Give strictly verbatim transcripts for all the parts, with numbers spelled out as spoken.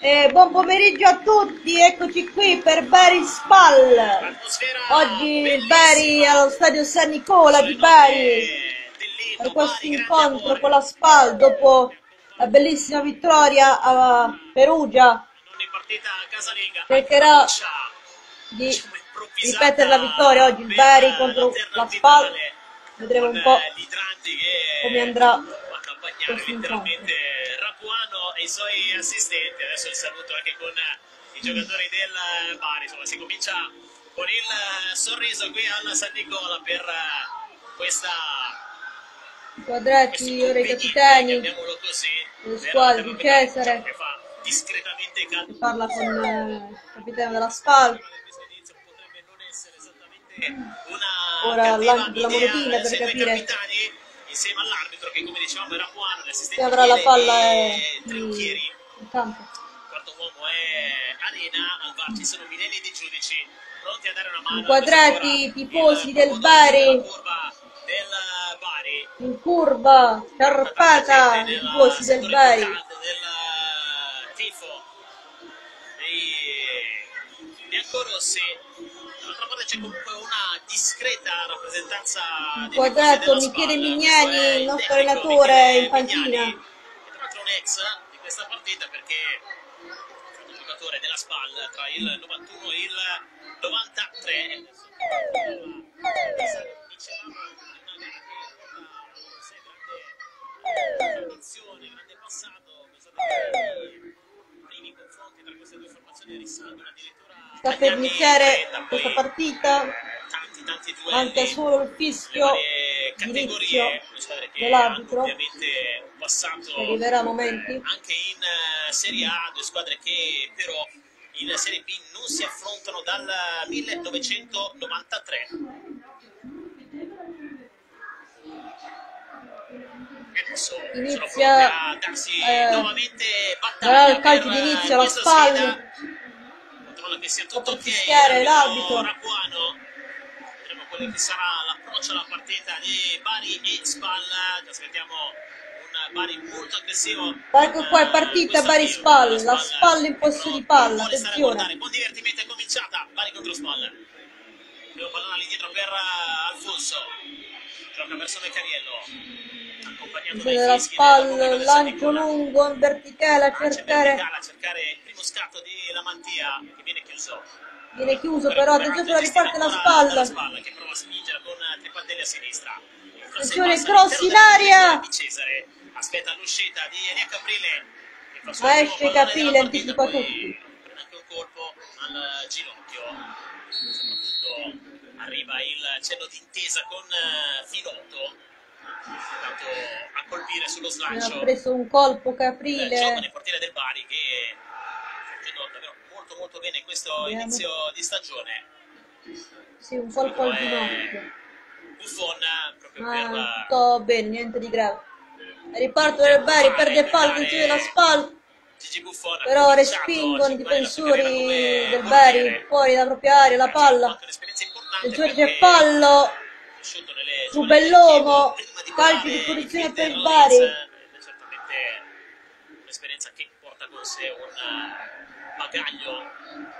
E buon pomeriggio a tutti, eccoci qui per Bari Spal. Oggi il Bari allo stadio San Nicola di Bari per questo incontro con la Spal dopo la bellissima vittoria a Perugia. Cercherà di ripetere la vittoria oggi il Bari contro la Spal. Vedremo un po' come andrà questo incontro. Rapuano e i suoi assistenti. Adesso il saluto anche con i giocatori del Bari. Insomma, si comincia con il sorriso qui alla San Nicola per questa quadrati, ora i capitani, le squadre di Cesare, che fa discretamente che parla con il capitano della Spal. Ora lancio della monetina per capire insieme all'arbitro che, come dicevamo, era Rapuano, chi avrà la palla è in campo. Il quarto uomo è Arena, al V A R ci sono Minelli e dei giudici pronti a dare una mano. Inquadrati, tifosi del Bari, in curva, sciarpata, i tifosi del Bari. Del tifo dei biancorossi. Dall'altra parte c'è comunque una discreta rappresentanza. Inquadrato Michele Mignani, il nostro allenatore in panchina. E tra l'altro un ex di questa partita, perché è stato giocatore della Spal tra il novantuno e il novantatré. Tradizione, grande passato, i primi confronti tra queste due formazioni risalgono addirittura. Sta per iniziare questa partita, Tanti, tanti duelli, manca solo il fischio di inizio dell'arbitro, che arriverà a momenti. Anche in uh, Serie A, due squadre che però in Serie B non si affrontano dal millenovecentonovantatré. Inizia eh, darà il calcio di inizio alla Spal, dopo fischiare l'arbitro. Vedremo quello che sarà l'approccio alla partita di Bari e Spal. Ci aspettiamo un Bari molto aggressivo. Ecco qua è partita Bari Spal, la Spal in possesso di palla, attenzione. Buon divertimento, è cominciata Bari contro Spal. Primo pallone all'indietro per Alfonso, gioca verso Meccaniello. Della Spal, lancio lungo in verticale a cercare, a cercare il primo scatto di Lamantia che viene chiuso. Viene chiuso però, attenzione, riparte la Spal. Che prova a spingere con tre pallelli a sinistra. Attenzione, cross in aria. Aspetta l'uscita di Elia Caprile. Ma esce Caprile, anticipa tutti. Prende anche un colpo al ginocchio. Soprattutto arriva il cenno d'intesa con Filotto. Andato a colpire sullo slancio. Ha preso un colpo Caprile. Il giovane portiere del Bari che sta facendo davvero molto molto bene in questo Vediamo. inizio di stagione. Sì, un colpo al ginocchio. Buffon proprio Ma per tutto bene, niente di grave. Riparto del Bari, perde palla, attenzione la Spal. Però respingono i difensori del Bari fuori dalla propria area la palla. Attenzione, c'è fallo su Bellomo, calcio di punizione per il Bari. Certamente un'esperienza che porta con sé un bagaglio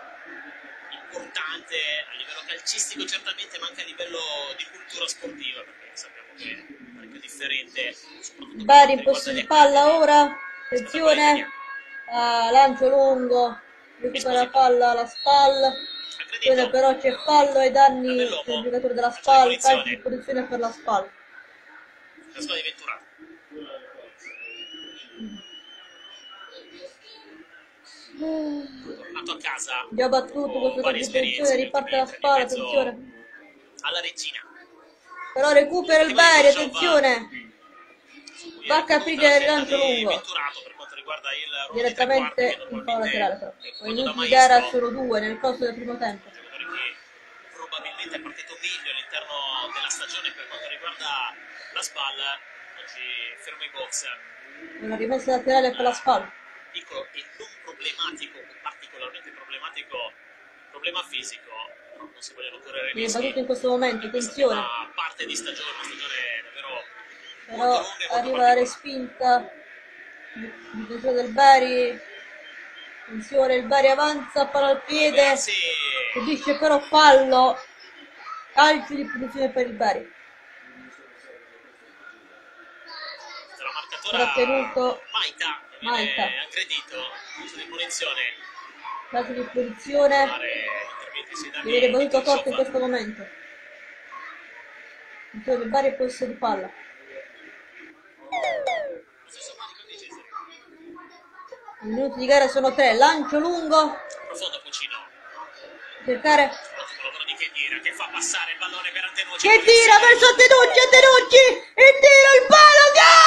importante a livello calcistico certamente, ma anche a livello di cultura sportiva, perché sappiamo che è parecchio differente. Bari in possesso di palla ora, attenzione, ah, lancio lungo, recupera la palla alla Spal. Però c'è fallo ai danni del giocatore della Spal, calcio di posizione per la Spal. La squadra di Ventura. Tornato a casa. Già battuto questo calcio di posizione, riparte la Spal, attenzione. Alla regina. Però recupera il Bari, attenzione. Va a capire il lancio lungo. Direttamente in fallo laterale però. I minuti di gara sono due nel corso del primo tempo. Probabilmente è partito meglio all'interno della stagione per quanto riguarda la Spal. Oggi fermo in box. Una rimessa laterale per la Spal. Piccolo e non problematico, particolarmente problematico, problema fisico. Non si vogliono correre rischi. Viene battuto in questo momento, attenzione. Una parte di stagione, una stagione davvero. Però arriva la respinta. Difensore del Bari Attenzione, il Bari avanza, palla al piede, subisce però fallo, calcio di punizione per il Bari. Trattenuto Maita, Maita. aggredito, calcio di punizione. Calcio di punizione, viene battuto corto in questo momento. Attenzione, il Bari è possesso di palla. I minuti di gara sono tre, lancio lungo. Profondo Puccino. Cercare. Ottimo lavoro di Khedira che fa passare il pallone per Antenucci. Che tira verso Antenucci, Antenucci! Il tiro, il palo,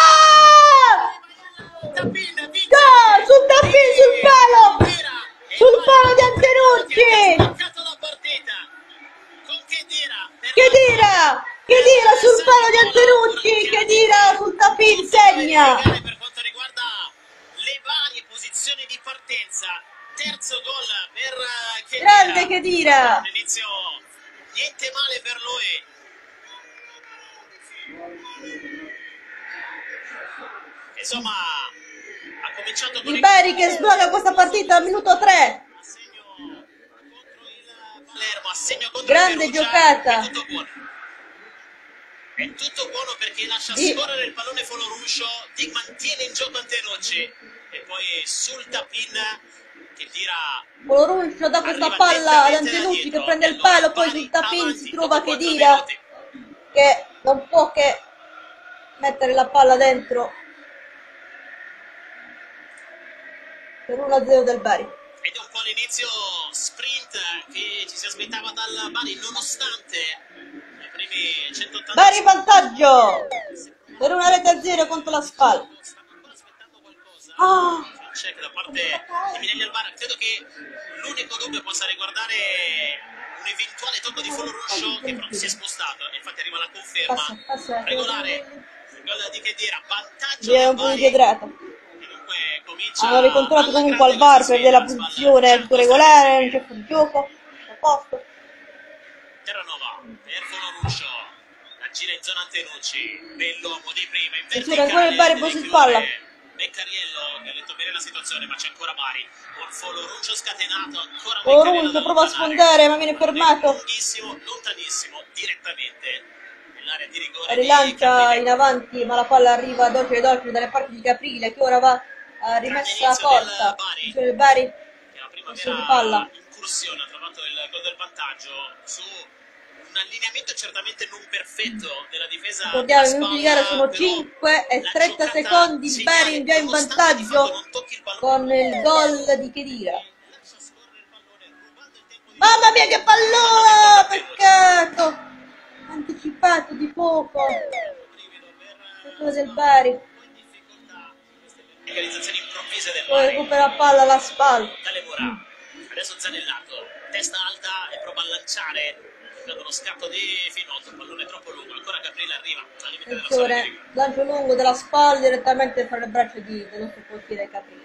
gol! Gol! Sul tappin, sul palo! Sul palo di Antenucci! Toccato la partita con Khedira. Khedira! Khedira sul palo di Antenucci! Khedira sul tappin segna! Per quanto riguarda le varie posizioni di partenza, terzo gol per Khedira. Grande Khedira! All'inizio niente male per lui. Insomma, ha cominciato con Il Bari che sblocca questa partita al minuto tre. assegno contro il Palermo, assegno contro Grande il Perugia. giocata. È tutto buono. È tutto buono perché lascia Di- scorrere il pallone Foloruscio, Di mantiene in gioco Antenucci e poi sul tapin che tira Foloruscio dà questa palla ad Antenucci che prende il palo, poi sul tappin si trova Khedira che non può che mettere la palla dentro per uno a zero del Bari. ed è un po' l'inizio sprint che ci si aspettava dal Bari nonostante i primi centottanta Bari in vantaggio per una rete a zero contro la Spal. stanno ancora aspettando qualcosa. Ah, Check da parte di Minelli Albara. Credo che l'unico dubbio possa riguardare un eventuale tocco di Foloruscio che però si è spostato e infatti arriva la conferma passa, passa. regolare il gol di Khedira, vantaggio Viene del un po' Bari. impiedrato. Dunque comincia Hanno ricontrollato alla comunque al grande V A R la per della sfida, posizione Spal, tutto regolare, non c'è fuori gioco, a posto. Terranova per Foloruscio, la gira in zona Antenucci, bell'uomo di prima in Attenzione, ancora il Bari in deve possesso di chiudere palla. Beccariello che ha letto bene la situazione, ma c'è ancora Bari con Foloruscio scatenato, ancora Foloruscio prova a sfondare ma viene fermato. lunghissimo, lontanissimo, direttamente nell'area di rigore. Rilancia di in avanti ma la palla arriva dolce e dolce dalle parti di Caprile che ora va a rimessa corta. Attenzione il Bari, che la prima possesso di vera palla. incursione ha trovato il gol del vantaggio su un allineamento certamente non perfetto della difesa. Ricordiamo, i della minuti di Spal, gara sono però cinque e la trenta giocata secondi, il Bari geniale, già in nonostante di fatto vantaggio non tocchi il pallone, con il gol di Khedira. lascia scorrere il pallone, rubando il tempo di Mamma mia che pallone! Peccato! Anticipato di poco. Quello del Bari. realizzazioni improvvise del Poi Bari. recupera la palla alla spalla. Tale Murà, adesso Zanellato, testa alta e prova a lanciare, dando uno scatto di Finotto, il pallone troppo lungo, ancora Caprile arriva al limite della sua Attenzione, rigore. lancio lungo della spalla direttamente fra le braccia di, del nostro portiere Caprile.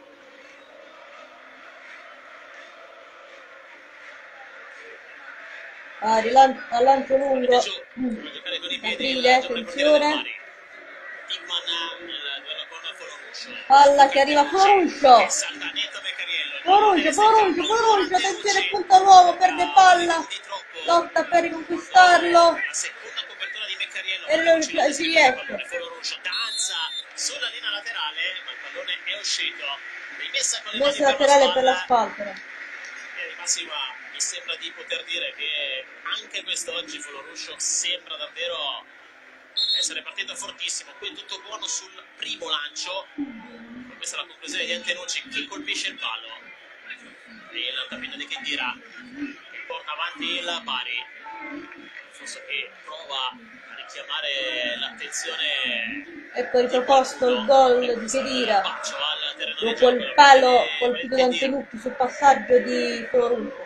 Ah, rilan- al lancio lungo. Giù, Mm. prova a giocare con i piedi Caprile, il giovane portiere del attenzione. Bari. Tickman nel duello con Foloruscio. Palla che arriva Foloruscio. Che salta Neto Beccariello. Foloruscio, Foloruscio, Foloruscio, attenzione, punta l'uomo, perde palla. Lotta per riconquistarlo. La seconda copertura di Beccariello. E lo ci riesce. Foloruscio danza sulla linea laterale, ma il pallone è uscito. Rimessa con le mani Messa per laterale la per la spalla. spalla. E di massima mi sembra di poter dire che anche quest'oggi Foloruscio sembra davvero essere partito fortissimo. Qui è tutto buono sul primo lancio. E questa è la conclusione di Antenucci che colpisce il palo. E il tappeto di Khedira che porta avanti il Bari. Forse che prova a richiamare l'attenzione. Ecco riproposto il gol di Khedira. Bacio al terreno di Dopo gioco, il palo e colpito da Khedira. Antenucci sul passaggio di Foloruscio.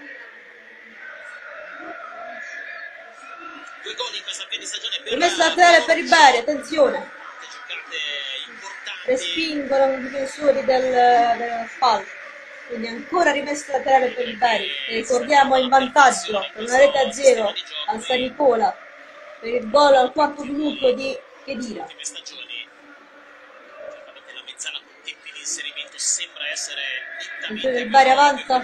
Due gol in questa fine di stagione per Rimessa laterale per il Bari, attenzione. Tante giocate importanti. Respingono i difensori del, della spalla. Quindi ancora rimessa laterale per il Bari. E ricordiamo in vantaggio per una rete a zero al San Nicola per il gol al quarto minuto di Khedira. Ultime stagioni. Certamente la mezzala con tempi di l'inserimento sembra essere nettamente il Bari avanza.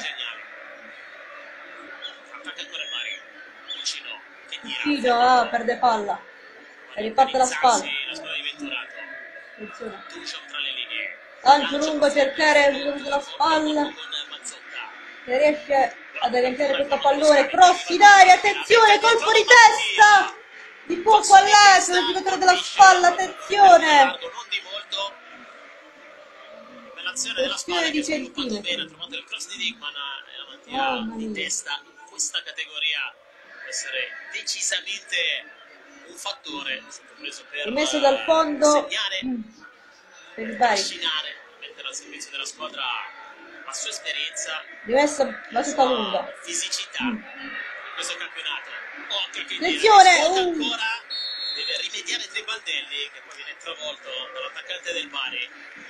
Attacca ancora il Bari. Cucino, che tira. Cucino, ah, perde palla. E riparte la spalla. La squadra di Venturato. Attenzione. Tucion tra le linee. Lancio lungo a cercare il giocatore della spalla. Che riesce ad agganciare questo pallone. Cross in aria, attenzione, colpo di testa! Di poco all'altro il giocatore della spalla, attenzione! Non di molto. L'azione della spalla di che ha sviluppato centimetri. bene, ha trovato il cross di Dickman e la mantiene Oh, di testa in questa categoria può essere decisamente un fattore. È stato preso per Rimesso dal fondo segnare, per il Bari. trascinare, mettere al servizio della squadra la sua esperienza, Rimessa battuta lunga. fisicità in questo campionato. Occhio che Attenzione, tira, uh. ancora deve rimediare Tribaldelli che poi viene travolto dall'attaccante del Bari.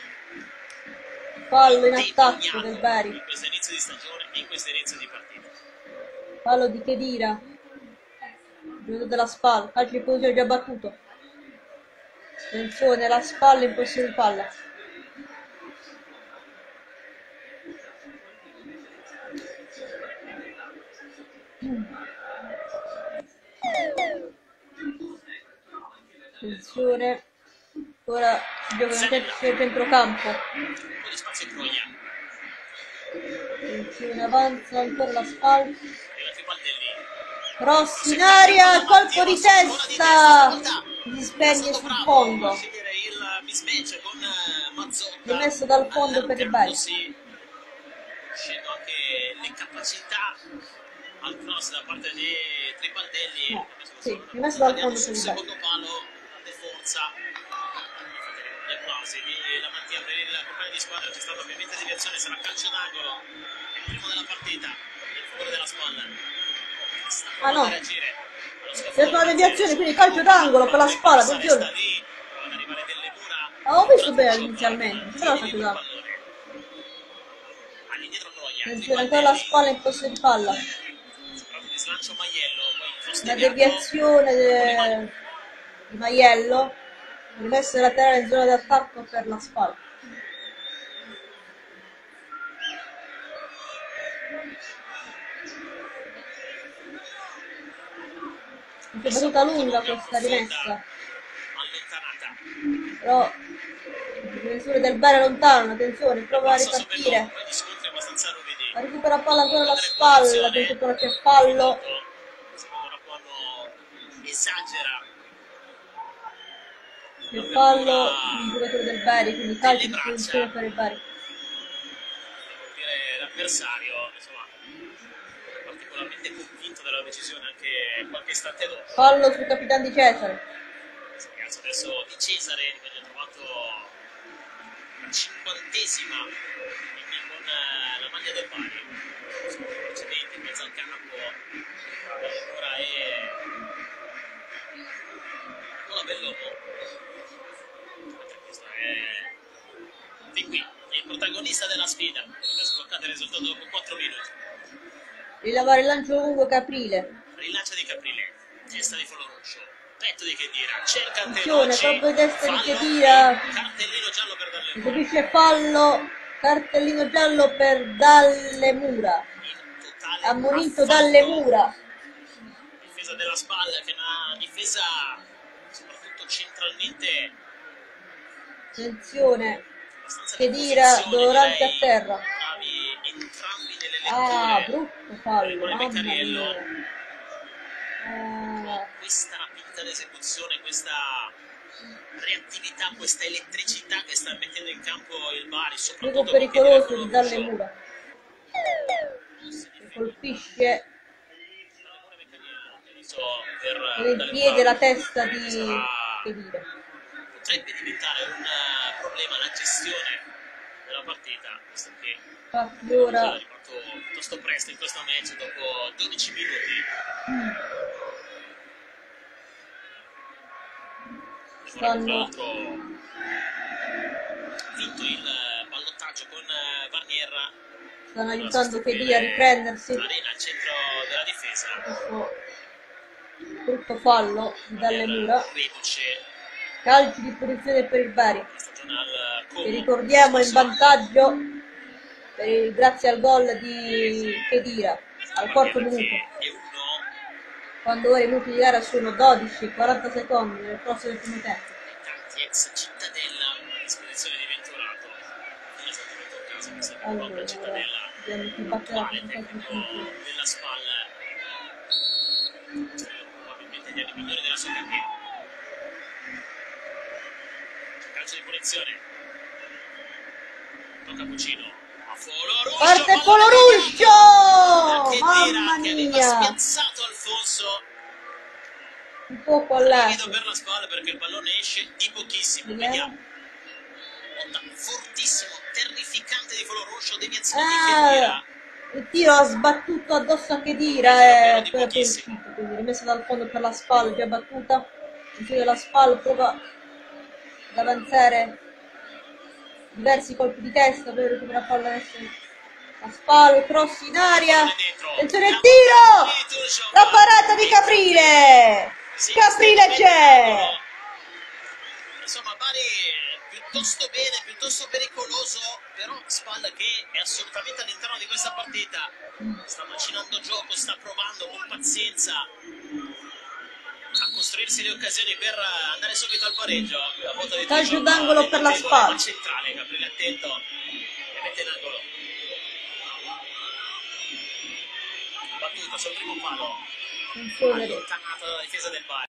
Fallo in attacco del Bari. In questo inizio di stagione e in questo inizio di partita. Fallo di Khedira. Giocatore della spalla. Calcio di posizione già battuto. Attenzione, la spalla in possesso di palla. Attenzione. Ora si gioca nel terzo centrocampo. Un po' di spazio in Progna. Attenzione, avanza ancora la spalla. Arriva Tribaldelli. Cross in aria, colpo di testa. Si spegne sul fondo. Il mismatch con Mazzotta. Rimesso dal fondo per il Bari. Scendo anche le capacità al cross da parte di Tribaldelli. No, sì, rimesso dal fondo per il Bari. Secondo palo, grande forza. Gli applausi di Lamantia per il compagno di squadra. C'è stata ovviamente deviazione, sarà calcio d'angolo. È il primo della partita. Il favore della spalla. Ah no, c'è una deviazione, quindi calcio d'angolo per la spalla, attenzione. Avevo visto bene inizialmente, però calcio d'angolo. Attenzione, ancora la spalla in possesso di palla. La deviazione de... di Maiello, rimesso laterale in zona d'attacco per la spalla. È battuta lunga questa rimessa, però il difensore del Bari è lontano, attenzione, prova a ripartire, recupera palla ancora alla spalla, attenzione però c'è fallo, c'è fallo il giocatore del Bari, quindi calcio di posizione per il Bari. L'avversario, insomma, particolarmente convinto della decisione anche qualche istante dopo. Fallo sul capitano di Cesare. Ragazzi, adesso di Cesare che ha trovato la cinquantesima quindi con la maglia del Bari. Precedente in mezzo al campo ora è Nicola Bellomo. Questo è fin qui, è il protagonista della sfida. Ha sbloccato il risultato dopo quattro minuti. Rilevare il lancio lungo Caprile. Rilancio di Caprile, testa di Foloruscio, petto di Khedira, cerca attenzione, Antelocci, colpo di testa di Khedira. Cartellino giallo per Dalle Mura. Subisce fallo, cartellino giallo per Dalle Mura. Ammonito Dalle Mura. Difesa della spalla che è una difesa soprattutto centralmente. Attenzione, Khedira Dorante a terra. Entrambi nelle Ah, letture. brutto fallo, mamma Beccariello. mia. Ah, Questa rapidità d'esecuzione, questa reattività, questa elettricità che sta mettendo in campo il Bari, gioco soprattutto pericoloso di Dalle Mura. Che colpisce con il piede la testa di Khedira. Potrebbe diventare un problema la gestione della partita, visto che Infatti ora è arrivato piuttosto presto in questo match dopo dodici minuti. stanno Tra l'altro vinto il ballottaggio con Varnier, stanno aiutando Khedira a riprendersi. Arena al centro della difesa. Questo brutto fallo di Dalle Mura. Reduce Calcio di punizione per il Bari. è stato che ricordiamo è in vantaggio per il, grazie al gol di Khedira al quarto minuto, quando ora i minuti di gara sono dodici e quaranta secondi nel corso del primo tempo. Tanti ex Cittadella a disposizione di Venturato, è esattamente un caso che serve proprio a Cittadella, quale tecnico della spalla, probabilmente gli anni migliori della sua carriera. Calcio di punizione, tocca Puccino. Parte Foloruscio! Mamma mia! Spiazzato Alfonso. Un po' all'aria. Per la spalla perché il pallone esce di pochissimo. Vediamo. Onda fortissimo, terrificante di Foloruscio, deviazione di Khedira. Il tiro ha sbattuto addosso a Khedira e poi è uscito, quindi rimessa dal fondo per la spalla, già battuta. Il tiro della spalla prova ad avanzare. Diversi colpi di testa per recuperare la palla adesso. La spalla, cross in aria. Attenzione il tiro! La parata di Caprile! Caprile c'è! Insomma, Bari piuttosto bene, piuttosto pericoloso, però Spalla che è assolutamente all'interno di questa partita. Sta macinando gioco, sta provando con pazienza a costruirsi le occasioni per andare subito al pareggio. Calcio d'angolo per la Spalla. Centrale, Caprile attento e mette in angolo. Battuta sul primo palo, allontanato dalla difesa del Bari.